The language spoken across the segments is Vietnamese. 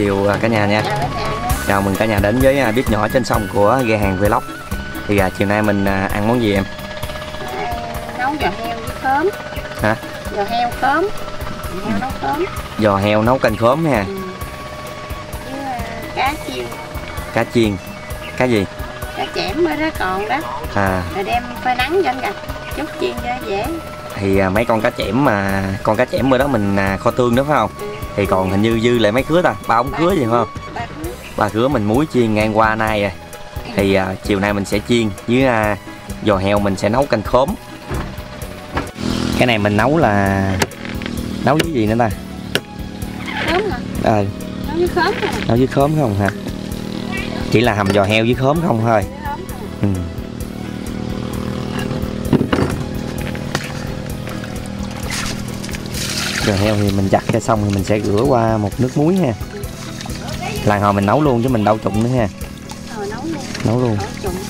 chiều cả nhà nha. Chào mừng cả nhà đến với bếp nhỏ trên sông của Ghe Hàng Vlog. Thì chiều nay mình ăn món gì em? Nấu giò heo với khóm. Hả? Giò heo khóm. Giò heo nấu khóm. Giò heo nấu canh khóm ha. Với cá chiên. Cá chiên. Cá gì? Cá chẽm mới đó còn đó. Rồi đem phơi nắng cho anh gặp chút chiên cho dễ. Thì mấy con cá chẽm mà con cá chẽm bữa đó mình kho tương đó phải không? Thì còn hình như dư lại mấy cứa ta, 3 ống cứa gì phải không? 3 cứa mình muối chiên ngang qua nay rồi. Thì chiều nay mình sẽ chiên với giò heo mình sẽ nấu canh khóm. Cái này mình nấu là nấu với gì nữa ta? Khóm hả? Nấu với khóm hả? Nấu với khóm không hả? Chỉ là hầm giò heo với khóm không thôi. Giò heo thì mình chặt cho xong thì mình sẽ rửa qua một nước muối ha. Lần hồi mình nấu luôn chứ mình đâu trụng nữa ha. Nấu luôn.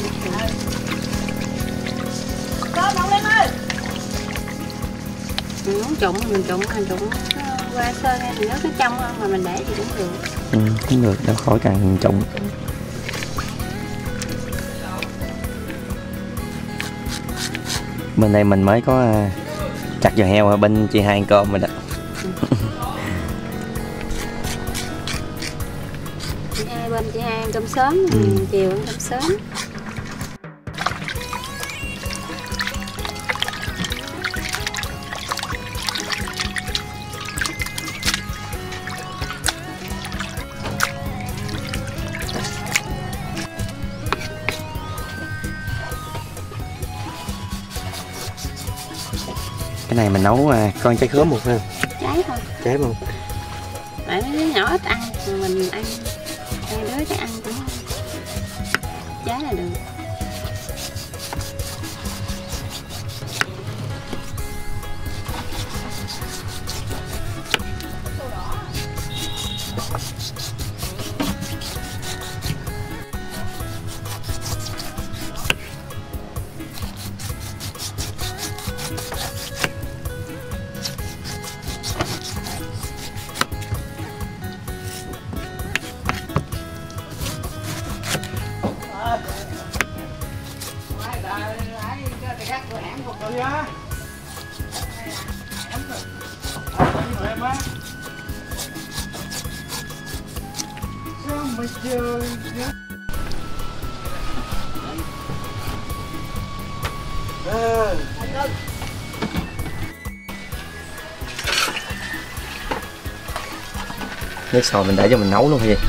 Mình muốn trụng mình trụng qua sơ ra thì nó cái trong không mà mình để thì cũng được. Cũng được, đâu khỏi cần trụng. Bên đây mình mới có chặt giò heo ở bên chị Hai ăn cơm rồi đó. Chị Hai ăn cơm sớm, chiều ăn cơm sớm. Cái này mình nấu con trái khóm một ha. Trái thôi. Trái không? Tại mấy đứa nhỏ ít ăn, mình ăn hai đứa chắc ăn cũng trái là được. Nước sôi mình để cho mình nấu luôn hay gì?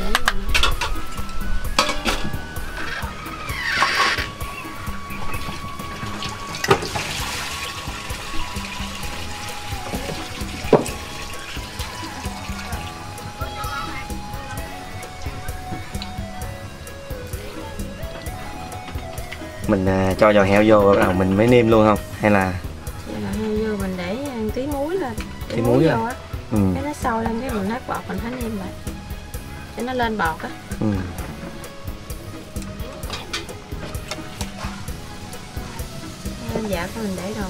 Mình cho giò heo vô bắt đầu mình mới nêm luôn không? Hay là heo vô mình để tí muối lên. Tí muối vô á. Cái nó sôi lên cái mình nát bọt mình phải nêm lại. Cho nó lên bọt á. Dạ cái mình để đồ.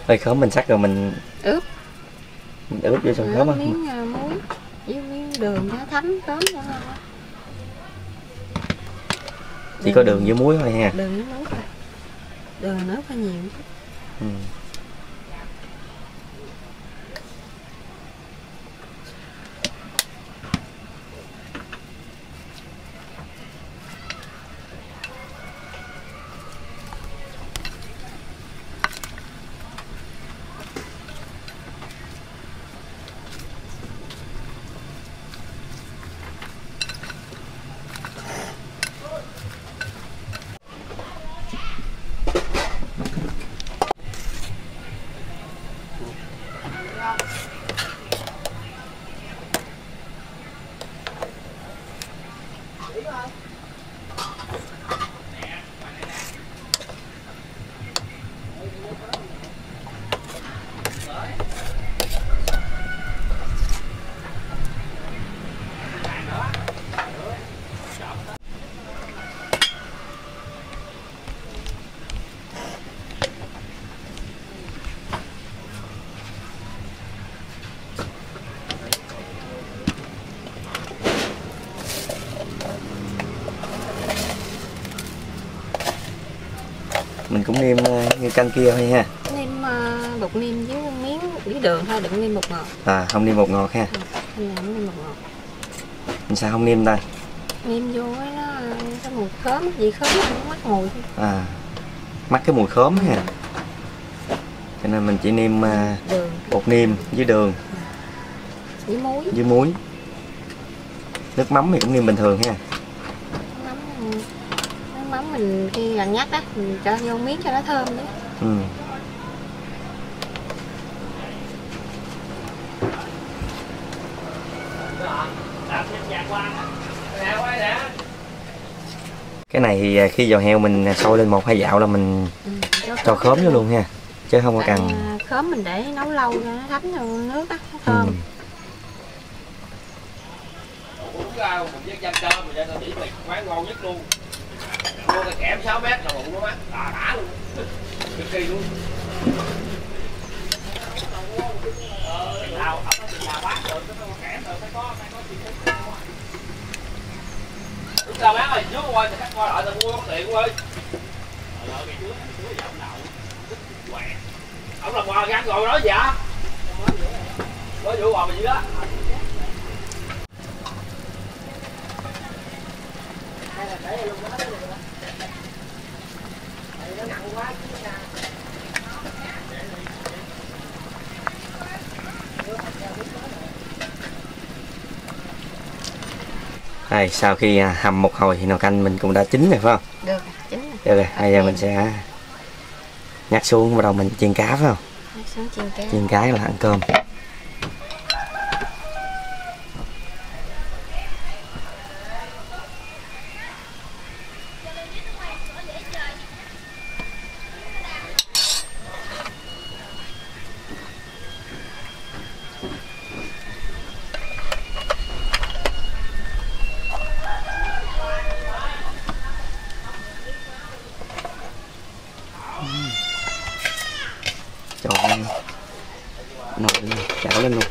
Hơi khóm mình sắc rồi mình ướp vô trong khóm á. Miếng muối với miếng đường cho thấm khóm cho ngon. Chỉ có đường với muối thôi ha. Đường với muối thôi. Đường nữa phải nhiều. Ừ. Mình cũng nêm như canh kia thôi ha. Nêm bột nêm với miếng với đường thôi, đừng nêm bột ngọt. À, không nêm bột ngọt ha. Không nêm bột ngọt. Mình sao không nêm ta? Nêm vô nó cái mùi khóm, vị khóm nó cũng mắc mùi. À, mắc cái mùi khóm ha. Cho nên mình chỉ nêm đường, bột nêm với đường với muối. Nước mắm thì cũng nêm bình thường ha. Nước mắm mình khi gần nhắc á, mình cho vô miếng cho nó thơm nữa. Ừ. Cái này thì khi giò heo mình sôi lên 1-2 dạo là mình cho khóm vô luôn ha, chứ không có cần. Khóm mình để nấu lâu cho nó thấm vô nước á, nó thơm. Quán ngon nhất luôn. Mua cái kẽm 6 mét là bụng nó mát, đã luôn. Cực kỳ luôn. Nào, ổng là bán được cái kẽm rồi phải có tiền. Đúng rồi bác ơi, trước qua thì khách coi lại là mua có tiền ơi. Rồi ngày trước giờ ông nào quẹt. Ông là bò gắn rồi đó dạ. Có vụ bò gì đó. Đây, sau khi hầm một hồi thì nồi canh mình cũng đã chín rồi phải không? Được, chín rồi. Được rồi, bây giờ mình sẽ nhắc xuống, bắt đầu mình chiên cá phải không? Nhắc xuống chiên cá. Chiên cá là ăn cơm. Cho nồi lên, chảo lên luôn.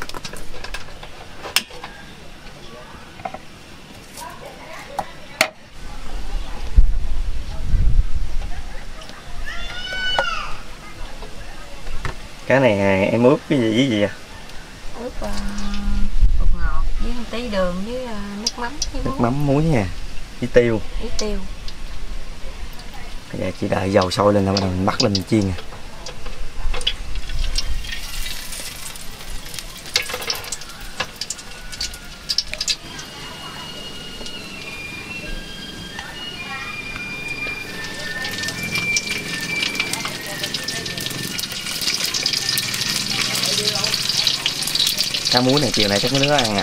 Cái này em ướp cái gì với gì à? Ướp bột ngọt với một tí đường với nước mắm với nước mắm muối nha, với tiêu. Với tiêu. Bây giờ chỉ đợi dầu sôi lên là bắt đầu mình bắt lên mình chiên. Cá muối này chiều nay chắc mấy đứa ăn ạ.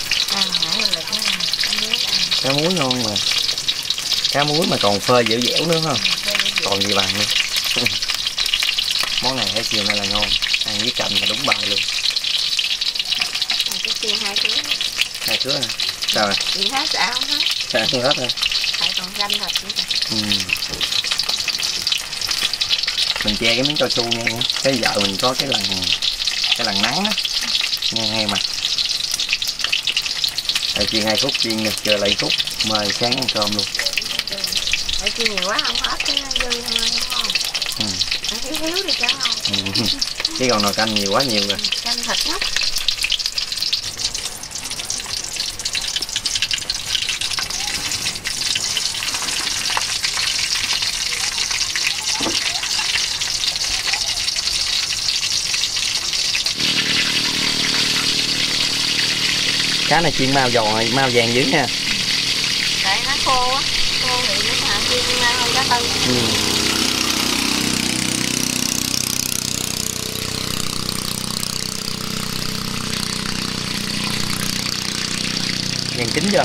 Cá muối ngon mà. Cá muối mà còn phơi dẻo dẻo nữa không? Còn gì bằng luôn. Món này thấy chiều nay là ngon. Ăn với canh là đúng bài luôn. Cái chiên 2 kg. 2 kg hả? Sao rồi? Chị hết sao không hết? Sao không hết rồi? Tại còn canh thịt nữa. mình che cái miếng cao su nha, cái vợ mình có cái lần nắng á, ngay mặt. Đây chiên 2 khúc, chiên được chờ lại khúc mời sáng ăn cơm luôn. Để chiên nhiều quá không hết cái dư thôi đúng không? Thiếu đi chứ không? Chứ còn nồi canh nhiều quá nhiều rồi. Canh thịt nhất. Cá này chiên mau vàng dữ nha. Tại nó khô á, khô thì nó hả chiên hơn cá tư. Vàng chín chưa?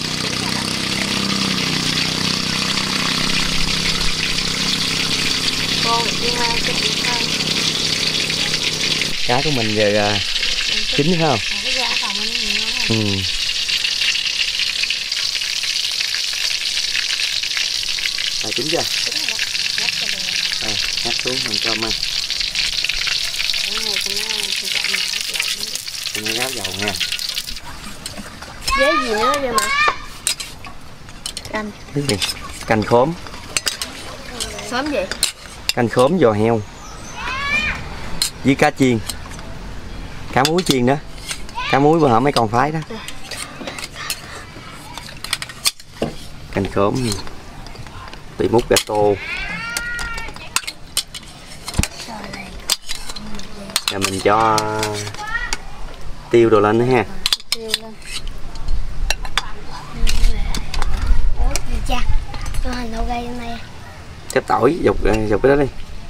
Khô thì chiên chín hơn. Cá của mình giờ chín phải không? Cái da phòng nó nhiều hơn. Chín chưa? Nhắc xuống mình cơm ăn. Nó ráo dầu nha. Với gì nữa vậy mà? Canh. Cái gì? Canh khóm. Xóm gì? Canh khóm giò heo. Với cá chiên. Cá muối chiên đó. Cá muối bữa hổm mấy con phái đó. Canh khóm. Tùy mút gato. Rồi mình cho tiêu đồ lên nữa ha. Cho hành đậu gây bên này. Chép tỏi dục cái đó đi.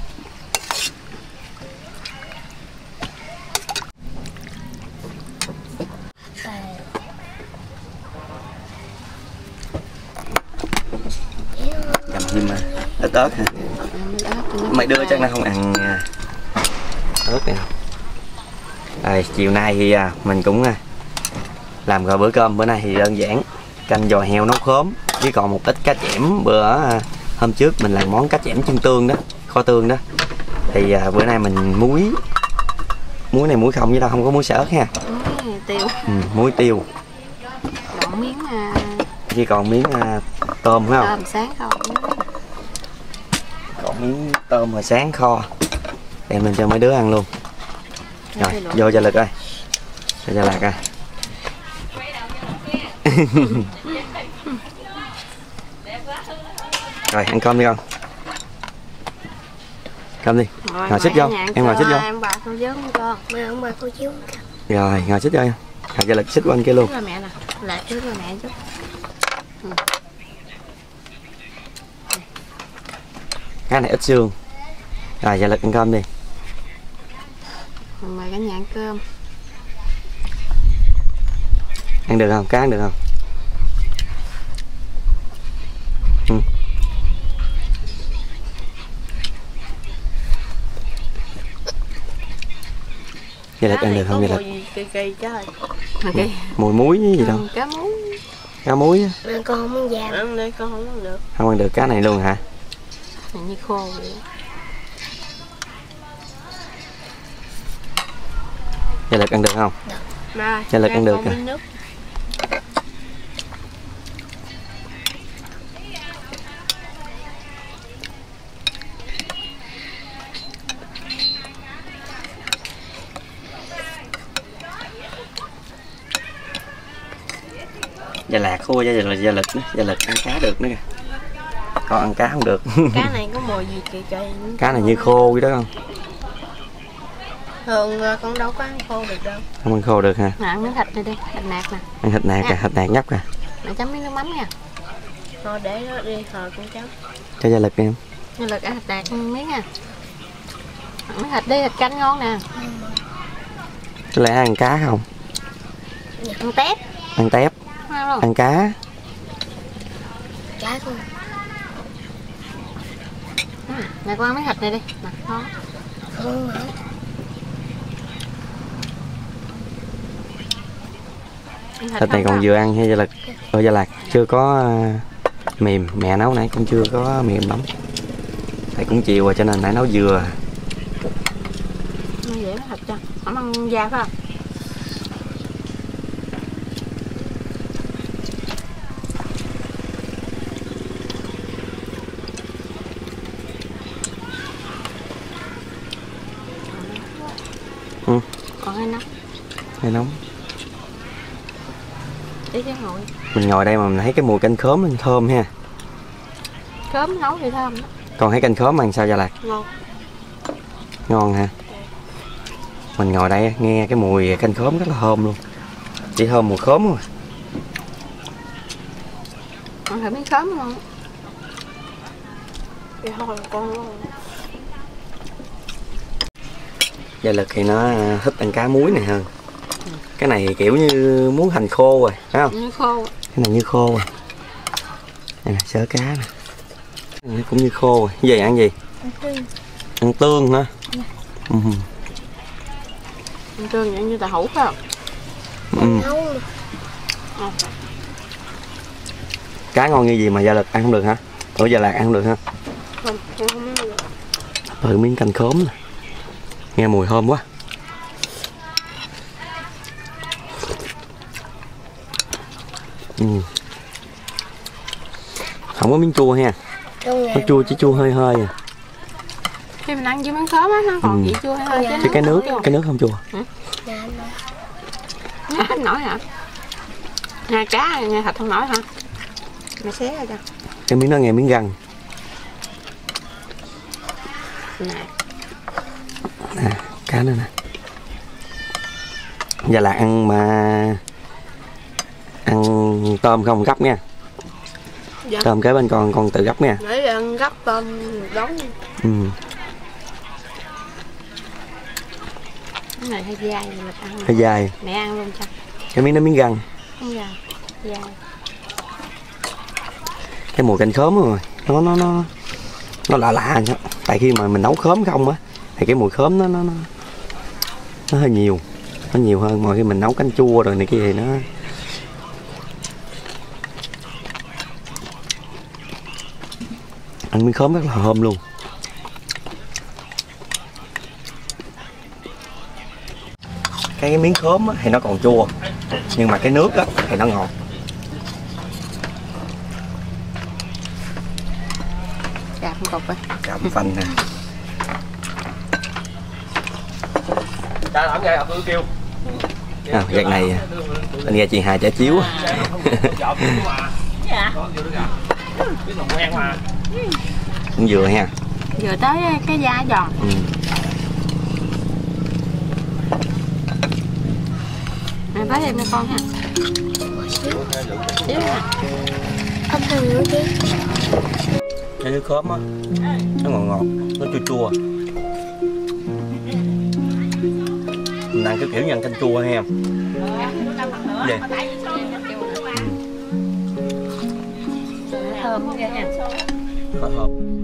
Cầm thêm ớt hả? Mấy đứa chắc nó không ăn ớt này. Rồi chiều nay thì mình cũng làm rồi bữa cơm bữa nay thì đơn giản, canh giò heo nấu khóm với còn một ít cá chẽm. Bữa hôm trước mình làm món cá chẽm chân tương đó, kho tương đó, thì bữa nay mình muối này muối không với đâu, không có muối xả ớt ha. Tiêu. Muối tiêu. Còn miếng Với còn miếng tôm phải không? tôm sáng không? Còn miếng tôm hồi sáng kho. Đem lên cho mấy đứa ăn luôn. Rồi vô cho Lực ơi. Cho Lạc ơi. Rồi ăn cơm đi con. Cơm đi. Ngồi xích vô. Em ngồi xích vô. Em bà con dớn con. Mẹ ông bà cô chiếu. Rồi ngồi xích vô em. Rồi cho Lực xích qua bên kia luôn. Là mẹ nè. Lại trước là mẹ chút. Cái này ít xương. Rồi cho Lực ăn cơm đi. Mời cả nhà ăn cơm. Ăn được không? Cá ăn được không? Vậy Lực ăn được không? Vậy Lực Kỳ trời. mùi muối gì đâu. Cá muối. Cá muối á. Con không ăn vàng. Ăn đây con không ăn được. Không ăn được cá này luôn hả? Như khô vậy. Vậy Lực ăn được không? Được. Rồi, Vậy Lực ăn được kìa. Gia Lạc khô Gia Lực ăn cá được nữa kìa. Con ăn cá không được. Cá này có mùi gì kỳ trời. Cá này như khô vậy đó không? Thường con đâu có ăn khô được đâu. Không ăn khô được hả? Ăn miếng thịt này đi, thịt nạc nè. Ăn thịt nạc kìa, thịt nạc nhóc kìa. Mẹ chấm miếng nước mắm nha. Thôi để nó đi hồi con chấm. Cho Gia Lực em. Gia Lực ăn thịt nạc miếng nha. Ăn miếng thịt đi, thịt canh ngon nè. Có lẽ ăn cá không? Ăn tép. Ăn tép. Ăn cá. Cá không? Nè con ăn miếng thịt này đi. Nè, ngon. Không hả? Thịt này còn vừa ăn hay Gia Lực? Gia Lạc chưa có mềm, mẹ nấu nãy cũng chưa có mềm lắm. Tại cũng chiều rồi cho nên nãy nấu dừa. Nó dễ nó thịt cho. Không ăn da phải không? Ừ. Còn hay nóng. Hay nóng. Để chứ ngồi. Mình ngồi đây mà mình thấy cái mùi canh khóm mình thơm ha. Khóm nấu thì thơm đó. Còn thấy canh khóm ăn sao Gia Lạc? Ngon. Ngon hả? Mình ngồi đây nghe cái mùi canh khóm rất là thơm luôn. Chỉ thơm mùi khóm thôi. Ăn thử miếng khóm không? Vậy thôi con. Gia Lực thì nó thích ăn cá muối này hơn. Cái này kiểu như muốn hành khô rồi, phải không? Như khô. Cái này như khô rồi. Đây là sớ cá nè. Cái này cũng như khô rồi. Cái gì ăn gì? Ăn tương hả? Ăn tương ăn như tàu hũ phải không? Cá ngon như gì mà Gia Lực ăn không được hả? Ủa Gia Lạc ăn không được hả? Không, em không biết được. Thử miếng canh khóm nè. Nghe mùi thơm quá. Không có miếng chua ha. Có chua chỉ chua hơi hơi à. Khi mình ăn với miếng khóm á nó còn vị chua hơi hơi Chứ cái nước không chua. Anh nổi hả? Nghe cá nghe thịt không nổi hả? Mày xé ra cho. Cái miếng đó nghe miếng găng. Nè. Nè, cá nữa nè. Gia Lạc ăn mà ăn tôm không gấp nha. Dạ. Tôm kế bên con tự gấp nha. Để ăn gấp tôm một đống. Cái này hơi dai mà ăn. Hơi dai. Mẹ ăn luôn cho. Cái miếng đó miếng găng. Không dai. Dai. Cái mùi canh khóm rồi. Nó lạ nhá. Tại khi mà mình nấu khóm không á thì cái mùi khóm nó hơi nhiều. Nó nhiều hơn mọi khi mình nấu canh chua rồi này kia thì nó ăn miếng khóm rất là thơm luôn. Cái miếng khóm á, thì nó còn chua nhưng mà cái nước á, thì nó ngọt. Chạp một cục rồi. Chạm phanh nè. Cha làm nghe hợp kêu. Giặc này anh nghe chị Hà chả chiếu. Dạ. Cũng vừa ha. Vừa tới cái da giòn. Mày bác em cho con ha. Xíu ha. Không cần nữa chứ. Cái nước khóm á, nó ngọt ngọt, nó chua chua. Mình ăn cái kiểu như ăn canh chua ha. Vậy. Thơm ghê nha. Thơm.